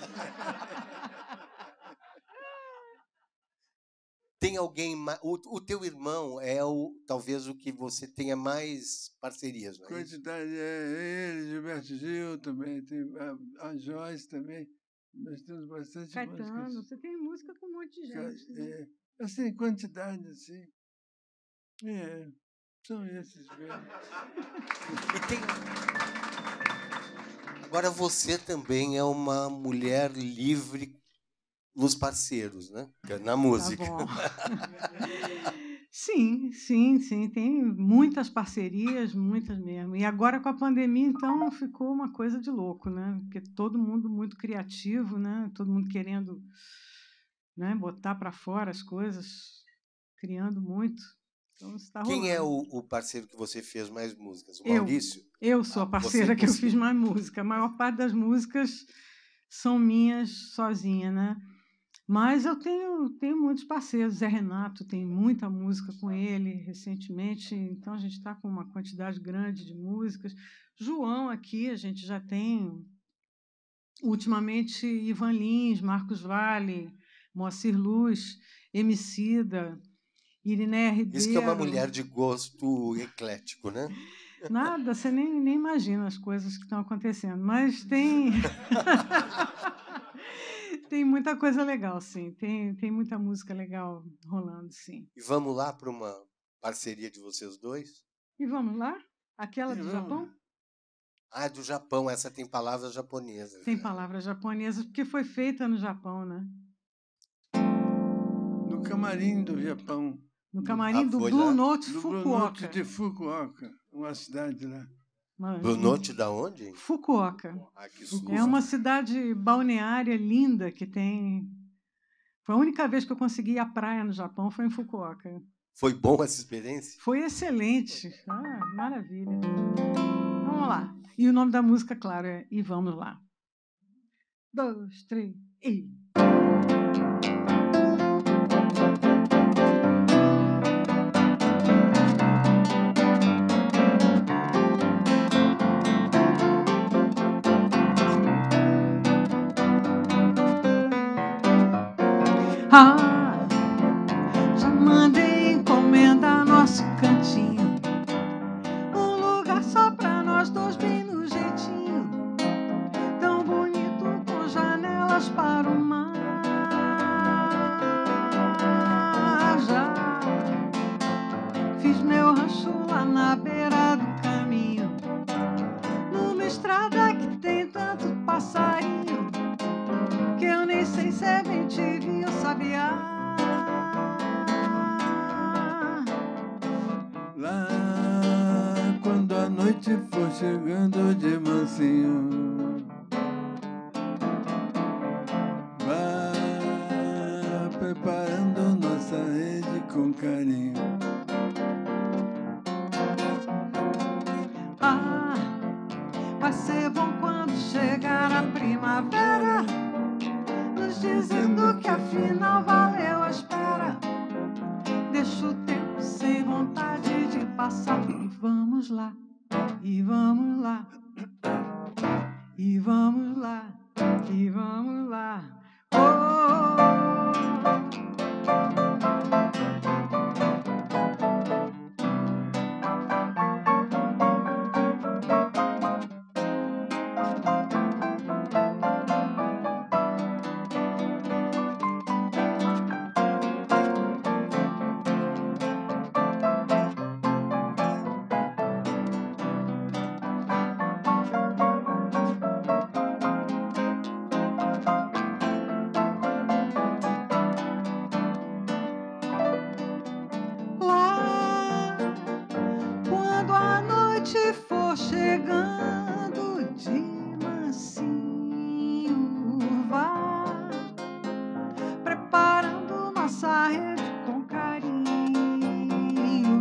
Tem alguém mais... O teu irmão é talvez o que você tenha mais parcerias, não é? Quantidade é ele, Gilberto Gil também, tem a Joyce também. Nós temos bastante Caetano, músicas. você tem música com um monte de gente. Né? Assim, quantidade, assim. São esses mesmo. E tem... Agora, você também é uma mulher livre nos parceiros, né? Na música. Tá bom. Sim. Tem muitas parcerias, muitas mesmo. E agora, com a pandemia, então, ficou uma coisa de louco, né? Porque todo mundo muito criativo, né? Todo mundo querendo, né, botar para fora as coisas, criando muito. Então, isso está rolando. Quem é o parceiro que você fez mais músicas? O Maurício? Eu sou a parceira que eu fiz mais música. A maior parte das músicas são minhas sozinha, né? Mas eu tenho muitos parceiros. Zé Renato, tem muita música com ele recentemente, então a gente está com uma quantidade grande de músicas. João aqui, a gente já tem, ultimamente, Ivan Lins, Marcos Valle, Moacir Luz, Emicida, Iriné Ribeiro. Isso que é uma mulher de gosto eclético, né? Nada, você nem imagina as coisas que estão acontecendo, mas tem... Tem muita coisa legal, sim. Tem muita música legal rolando, sim. E vamos lá para uma parceria de vocês dois? E vamos lá? Aquela do Japão? Ah, é do Japão. Essa tem palavras japonesas. Tem palavras japonesas, porque foi feita no Japão, né? No camarim do Japão. No camarim do Blue Note Fukuoka. Blue Note de Fukuoka, uma cidade lá. Blue Note da onde? Fukuoka. Ah, que é uma cidade balneária linda que tem... Foi a única vez que eu consegui ir à praia no Japão, foi em Fukuoka. Foi bom essa experiência? Foi excelente. Ah, maravilha. Vamos lá. E o nome da música, claro, é E Vamos Lá. 2, 3, e... Já mandei encomendar nosso cantinho, um lugar só pra nós dois, bem no jeitinho, tão bonito, com janelas para o mar. Já fiz meu rancho lá na beira do caminho, numa estrada que tem tanto passarinho, que eu nem sei se é mentira ou sabiá. Lá, quando a noite for chegando de mansinho, vá preparando nossa rede com carinho. Vai ser bom quando chegar a primavera, nos dizendo que afinal valeu a espera. Deixa o tempo sem vontade de passar. E vamos lá, e vamos lá, e vamos lá, e vamos lá. Chegando de mansinho, vá preparando nossa rede com carinho.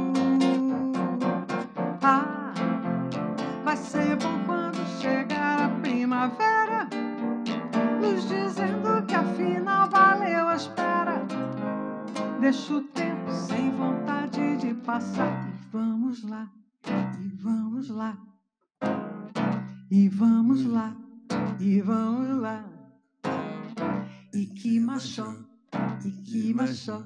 Vai ser bom quando chegar a primavera, nos dizendo que afinal valeu a espera. Deixa o tempo sem vontade de passar. E vamos lá, e vamos lá, e vamos lá, e vamos lá. Ikimashou, ikimashou,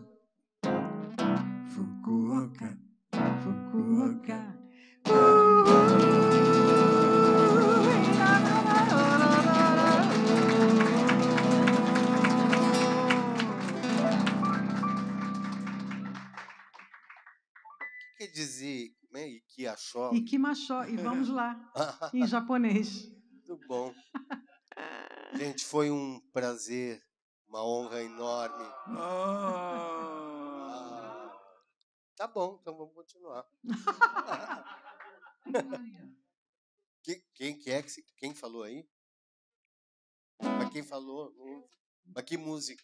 Fukuoka, Fukuoka. Quer dizer, né? Ikimashou. Ikimashou, e vamos lá, em japonês. Muito bom. Gente, foi um prazer, uma honra enorme. Tá bom, então vamos continuar. Quem falou aí? Mas quem falou? Mas que música?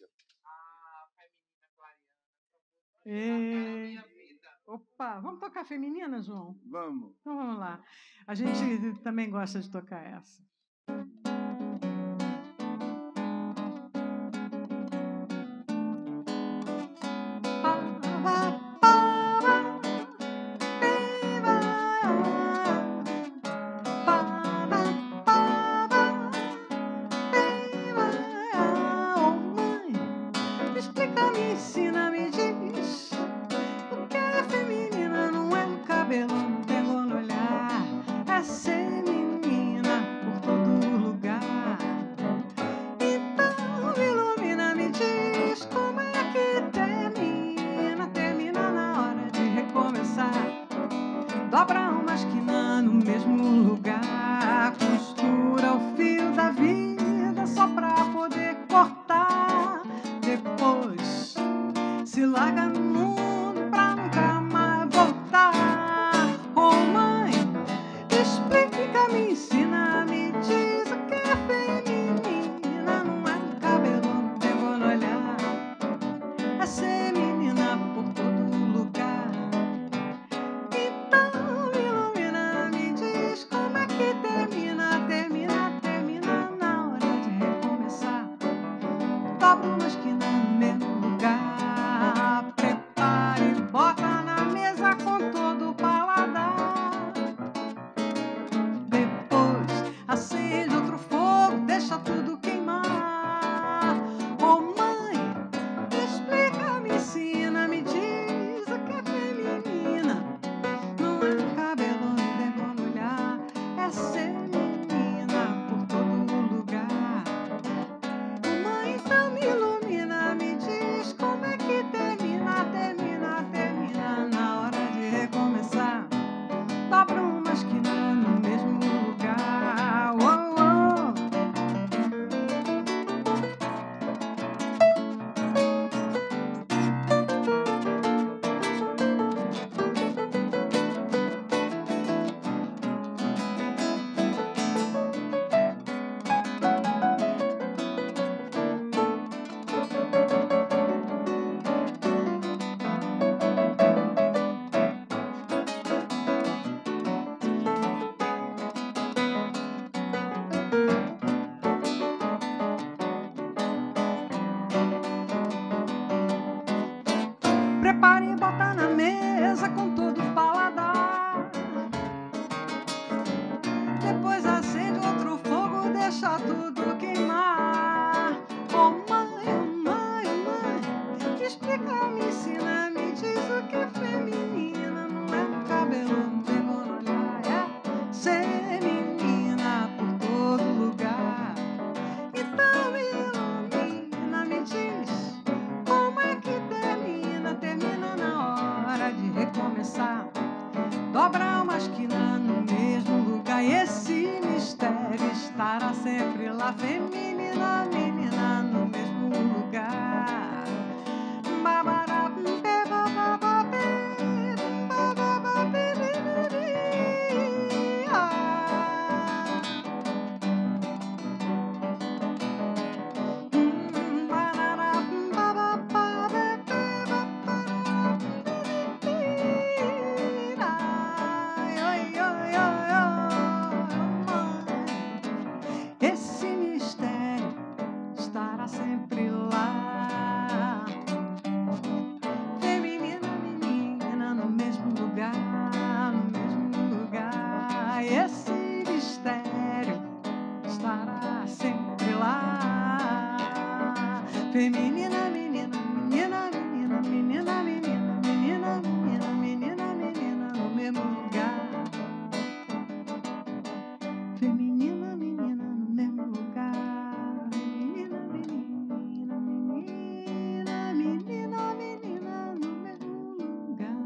Opa, vamos tocar feminina, João? Vamos. Então vamos lá. A gente também gosta de tocar essa. Explica-me, ensina-me, diz o que é feminina, não é no cabelo, não tem no olhar, é ser menina por todo lugar. vem menina, menina no mesmo lugar. Esse mistério estará sempre lá. Feminina, menina, no mesmo lugar, no mesmo lugar. Esse mistério estará sempre lá. Feminina, menina, menina, menina, menina, menina, menina, menina, menina, menina, no mesmo lugar. Feminina, menina, no mesmo lugar. Menina, menina, menina, menina, menina, no mesmo lugar.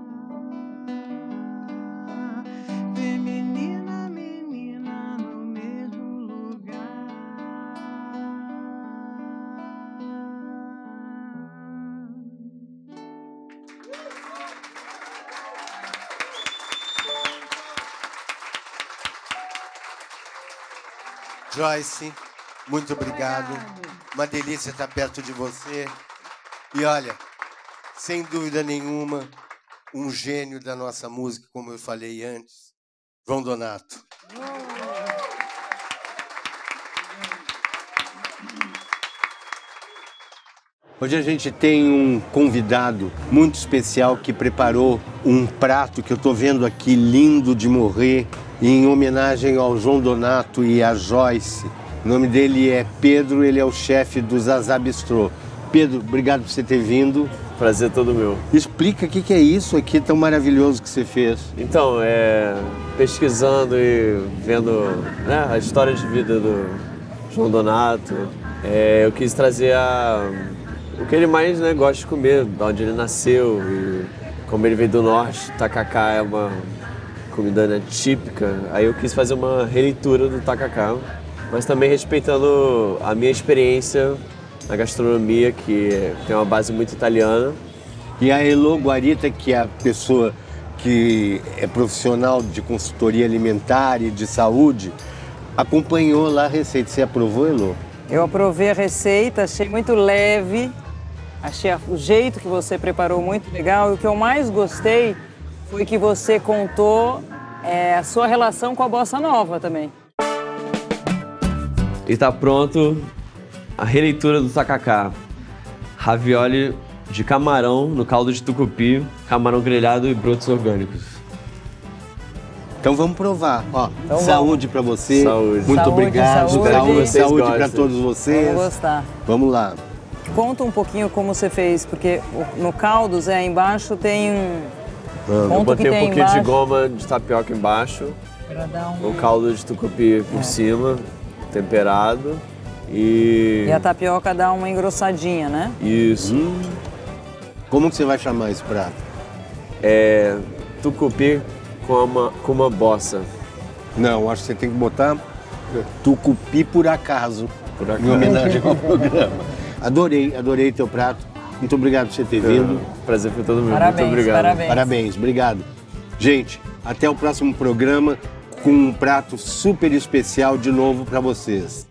Feminina, menina, no mesmo lugar. Joyce, muito obrigado. Uma delícia estar perto de você. E olha, sem dúvida nenhuma, um gênio da nossa música, como eu falei antes, João Donato. Hoje a gente tem um convidado muito especial que preparou um prato que eu estou vendo aqui, lindo de morrer, em homenagem ao João Donato e à Joyce. O nome dele é Pedro, ele é o chefe do Zazá Bistrô. Pedro, obrigado por você ter vindo. Prazer todo meu. Explica o que é isso aqui tão maravilhoso que você fez. Então, pesquisando e vendo, né, a história de vida do João Donato, eu quis trazer o que ele mais, né, gosta de comer, de onde ele nasceu. E como ele veio do norte, tacacá é uma comida, né, típica. Aí eu quis fazer uma releitura do tacacá, mas também respeitando a minha experiência na gastronomia, que tem uma base muito italiana. E a Elô Guarita, que é a pessoa que é profissional de consultoria alimentar e de saúde, acompanhou lá a receita. Você aprovou, Elô? Eu aprovei a receita, achei muito leve, achei o jeito que você preparou muito legal. E o que eu mais gostei foi que você contou a sua relação com a bossa nova também. E tá pronto a releitura do tacacá. Ravioli de camarão no caldo de tucupi, camarão grelhado e brotos orgânicos. Então vamos provar. Ó, Então saúde para você. Saúde. Muito Saúde, obrigado. saúde. Saúde para Gostem. todos vocês. Vamos gostar. Vamos lá. Conta um pouquinho como você fez, porque no caldo, Zé, embaixo tem Eu Conta o que botei um tem pouquinho de embaixo. goma de tapioca embaixo, para dar o caldo de tucupi por cima, temperado e... E a tapioca dá uma engrossadinha, né? Isso. Como que você vai chamar esse prato? Tucupi com uma bossa. Não, acho que você tem que botar tucupi por acaso. Por acaso. Em homenagem ao programa. Adorei teu prato. Muito obrigado por você ter vindo. Prazer foi todo meu. Parabéns, Muito obrigado. parabéns. Parabéns, obrigado. Gente, até o próximo programa com um prato super especial de novo para vocês.